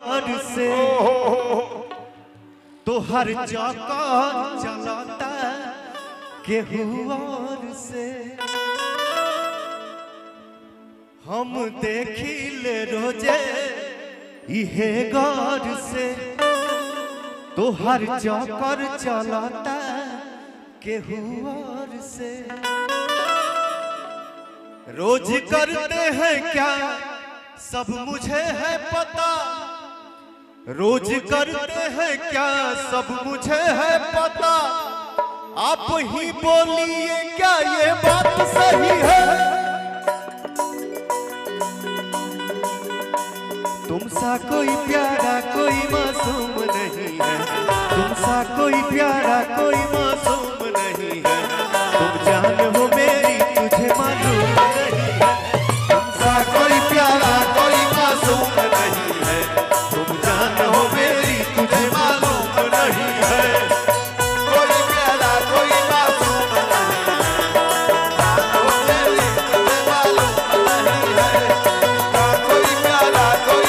से तो हर चौकर चलाता केहू और से हम देखी ले रोजे इहे गौर से तो हर चौकर चलाता केहू और से रोज करते हैं क्या सब मुझे है पता रोज करते हैं क्या सब मुझे है पता आप ही बोलिए क्या ये बात सही है तुम सा कोई प्यारा कोई मासूम नहीं है तुम सा कोई प्यारा कोई मासूम नहीं है तुम जान हो मेरी तुझे मालूम नहीं है तुम सा कोई प्यारा कोई मासूम नहीं है तुम जान हो मेरी तुझे मालूम नहीं है कोई प्यारा कोई मासूम नहीं है जान हो मेरी तुझे मालूम नहीं है कोई प्यारा कोई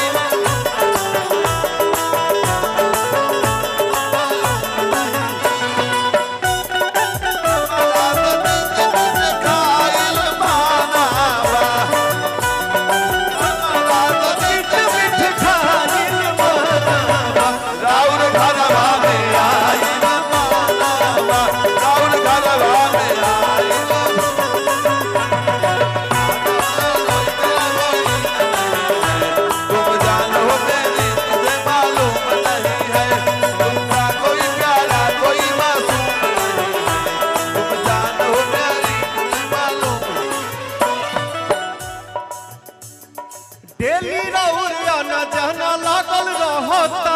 डेली राउर आना जाना लागल रहता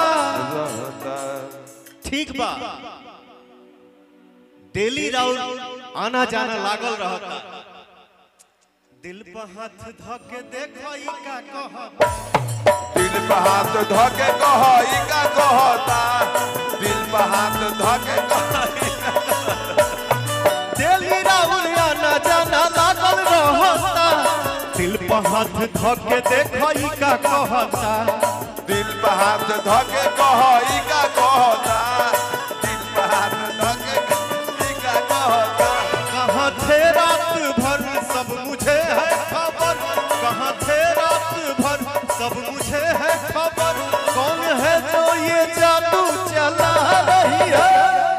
ठीक बा डेली राउर आना जाना लागल रहता दिल पे हाथ धके देखो ई का कहता दिल पे हाथ धके कहो ई का कहता दिल पे हाथ धके डेली राउर आना जाना लागल रहता दिल पे हाथ धके देखो ई का कहता दिल पे हाथ धके कहो ई का कहता दिल पे हाथ धके ई का कहता कहाँ थे रात भर सब मुझे है खबर कहाँ थे रात भर सब मुझे है खबर कौन है जो ये जादू चला रही है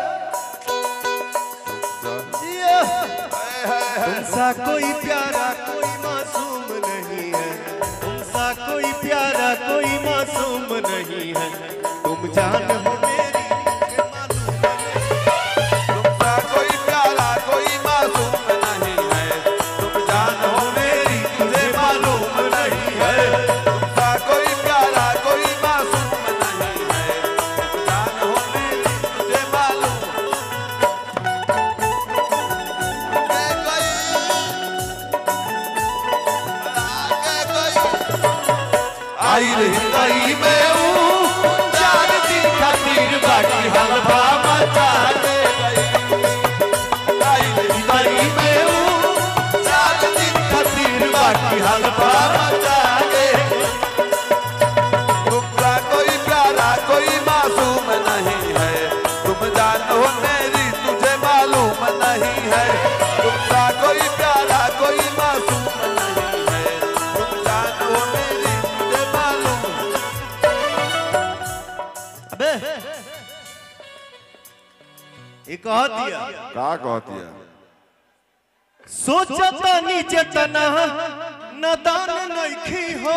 तुमसा कोई प्यारा कोई मासूम नहीं है तुमसा कोई प्यारा कोई मासूम नहीं है तुम जान हो मेरी तुझे मालूम तुमसा कोई प्यारा कोई मासूम नहीं है तुम जान हो मेरी तुझे मालूम नहीं है तुमसा कोई प्यारा कोई मासूम नहीं है तुम जान हो मेरी तुझे मालूम आई रही में हूँ चार दिन खातिर बाकी हलवा मचा दे गई आई रही में हूँ चार दिन खातिर बाकी हलवा मचा दे तुमसा कोई प्यारा कोई मासूम नहीं है तुम जानो मेरी तुझे मालूम नहीं है तुमसा कोई प्यारा कोई मासूम नहीं है तुम जानो मेरी तुझे मालूम अबे ये कह दिया का कहती है सोचता नीचे तना नदान नइखी हो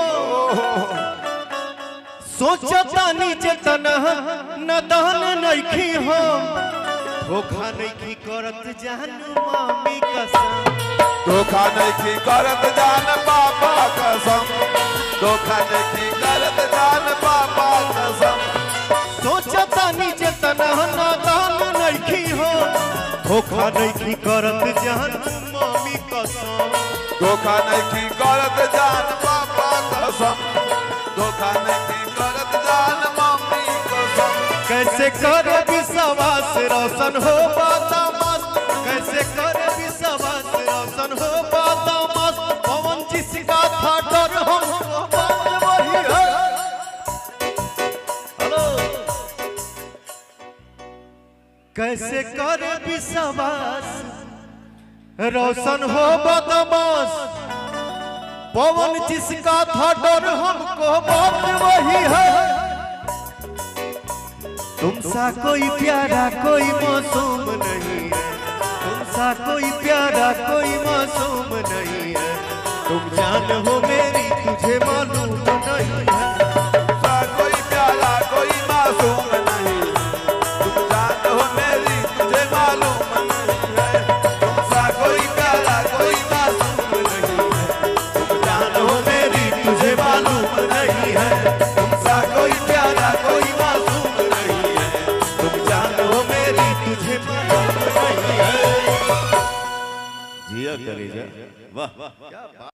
सोचता नीचे तना नदान नइखी हो धोखा नइखी करत जानू मामी कसम धोखा नहीं करत जान पापा कसम धोखा नहीं करत जान पापा कसम सोचता नीचे तना नदान नइखी हो धोखा नइखी करत जानू मामी कसम धोखा नहीं करत जान पापा कसम धोखा नहीं करत जान मम्मी कसम कैसे करे विश्वास रोशन हो बाता मस्त कैसे करे विश्वास रोशन हो बाता मस्त पवन जिसका था डर हमको बात वही है कैसे करे विश्वास रोशन हो बदमाश पवन जिसका था डर हमको बात वही है। तुमसा कोई प्यारा कोई मासूम नहीं है, तुमसा कोई प्यारा कोई मासूम नहीं है। तुम जान हो मेरी तुझे मालूम नहीं है। तुमसा कोई प्यारा कोई मासूम नहीं, तुम जान हो मेरी तुझे मालूम नहीं है। तुमसा कोई प्यारा कोई मासूम नहीं है, तुम जान हो मेरी तुझे मालूम नहीं है। तुमसा कोई प्यारा कोई मासूम नहीं है, तुम जान हो मेरी तुझे मालूम नहीं है। जिया करेगा वाह।